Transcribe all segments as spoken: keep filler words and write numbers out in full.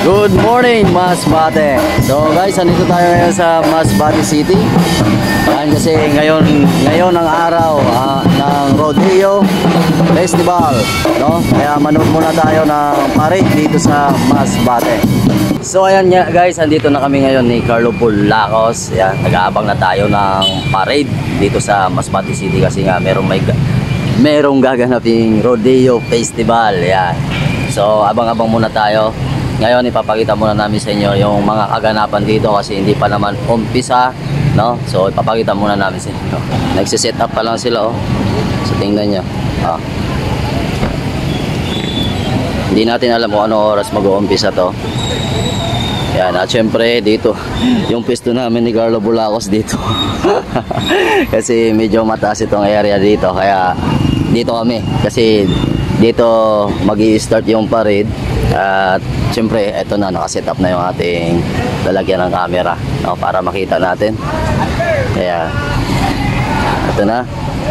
Good morning, Masbate. So guys, andito tayo ngayon sa Masbate City. Yan kasi ngayon, ngayon ang araw uh, ng Rodeo Festival, no? Kaya manood muna tayo ng parade dito sa Masbate. So ayan nga guys, andito na kami ngayon ni Carlo Pulacos. Yan, nag-aabang na tayo ng parade dito sa Masbate City kasi nga merong may merong gaganaping Rodeo Festival. Yan. So abang-abang muna tayo. Ngayon ipapakita muna namin sa inyo yung mga kaganapan dito kasi hindi pa naman umpisa, no? So ipapakita muna namin sa inyo. Nagse-set up pa lang sila, oh. So tingnan nyo. Ah. Hindi natin alam kung ano oras mag-uumpisa to. Yan, at syempre dito yung pwesto namin ni Carlo Pulacos dito. Kasi medyo mataas itong area dito, kaya dito kami kasi dito magi-start yung parade. At syempre ito na, nakaset up na yung ating lalagyan ng camera, no, para makita natin. Kaya ito na.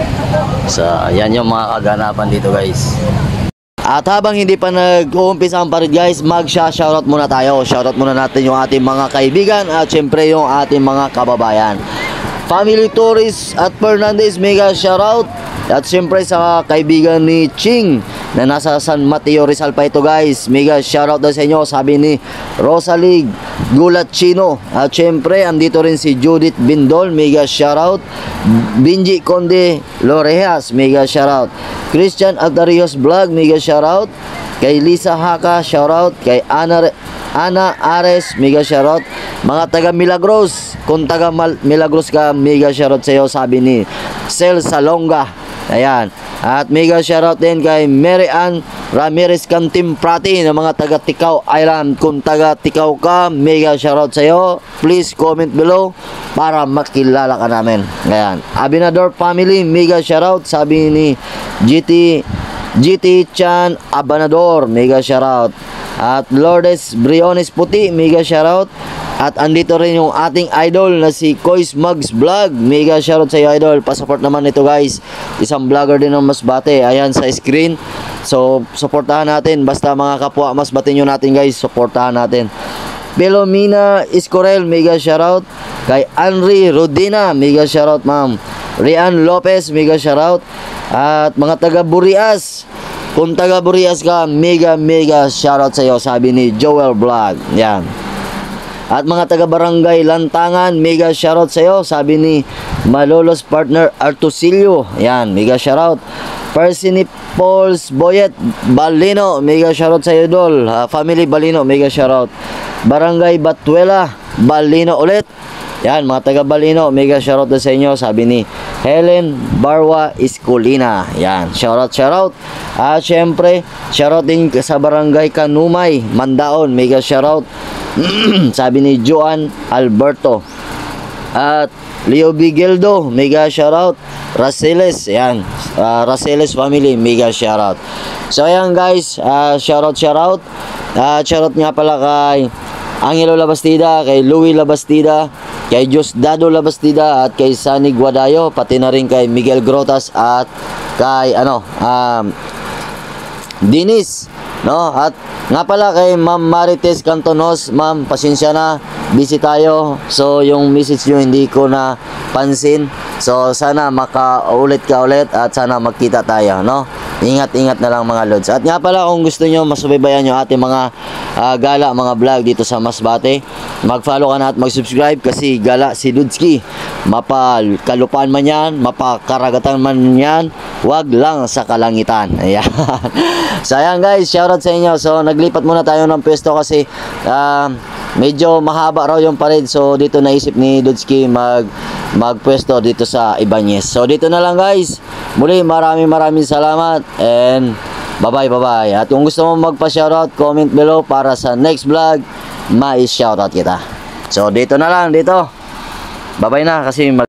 So yan yung mga kaganapan dito guys. At habang hindi pa nag-uumpisa ang parade guys, mag-shoutout muna tayo. Shoutout muna natin yung ating mga kaibigan at syempre yung ating mga kababayan. Family Tourist at Fernandez, mega shoutout. At siyempre sa kaibigan ni Ching na nasa San Mateo Rizal pa ito guys, mega shoutout daw sa inyo, sabi ni Rosalie Gulachino. At siyempre andito rin si Judith Bindol, mega shoutout. Benji Conde Lorejas, mega shoutout. Christian Altarios Vlog, mega shoutout. Kay Lisa Haka, shoutout. Kay Ana Ana Ares, mega shoutout. Mga taga Milagros, kung taga Milagros ka, mega shoutout sa iyo, sabi ni Sel Salonga. Ayan. At mega shoutout din kay Mary Ann Ramirez Cantim Prati ng mga taga Tikaw Island. Kung taga Tikaw ka, mega shoutout sa iyo. Please comment below para makilala ka namin. Ayan. Abinador family, mega shoutout, sabi ni G T G T Chan Abanador, mega shoutout. At Lourdes Briones Puti, mega shoutout. At andito rin yung ating idol na si Kois Mugs Vlog, mega shoutout sa iyo idol. Pasupport naman ito guys, isang vlogger din ng Masbate. Ayan sa screen. So supportahan natin, basta mga kapwa Masbate nyo natin guys, supportahan natin. Pelomina Iscorel, mega shoutout. Kay Henry Rodina, mega shoutout ma'am. Rian Lopez, mega shoutout. At mga taga Burias, kung taga Burias ka, mega mega shoutout sa iyo, sabi ni Joel Vlog. Yan. At mga taga Barangay Lantangan, mega shoutout sa iyo, sabi ni Malolos partner Artusilio. Yan, mega shoutout. Persini Pauls Boyet Balino, mega shoutout sa iyo idol. Uh, family Balino, mega shoutout. Barangay Batuela Balino ulit. Yan, mga taga Balino, mega shoutout sa inyo, sabi ni Helen Barwa Escolina. Yan, shoutout, shoutout. At syempre, shoutout din sa Barangay Kanumay, Mandaon, mega shoutout. Sabi ni Joan Alberto. At Leo Bigeldo, mega shoutout. Raceles, yan, uh, Raceles family, mega shoutout. So ayan guys, uh, shoutout, shoutout. Uh, shoutout nga pala kay Angelo Labastida, kay Louie Labastida, kay Diosdado Labastida, at kay Sunny Guadayo, pati na rin kay Miguel Grotas at kay ano, um, Dinis, no? At nga pala kay Ma'am Marites Cantonos, ma'am, pasensya na, busy tayo. So yung message nyo hindi ko na pansin. So sana makaulit ka ulit at sana magkita tayo, no? Ingat-ingat na lang mga lods. At nga pala kung gusto nyo masubaybayan yung ating mga uh, gala, mga vlog dito sa Masbate, mag-follow ka na at mag-subscribe kasi gala si Dudski. Mapal kalupaan man yan, mapakaragatan man yan, wag lang sa kalangitan. Ayan. So ayan guys, shoutout sa inyo. So naglipat muna tayo ng pwesto kasi uh, medyo mahaba raw yung parade. So dito naisip ni Dudski mag magpwesto dito sa Ibanez. So dito na lang guys. Muli maraming maraming salamat and bye bye bye bye. At kung gusto mo magpa-shoutout, comment below para sa next vlog mai-shoutout kita. So dito na lang, dito. Bye bye na kasi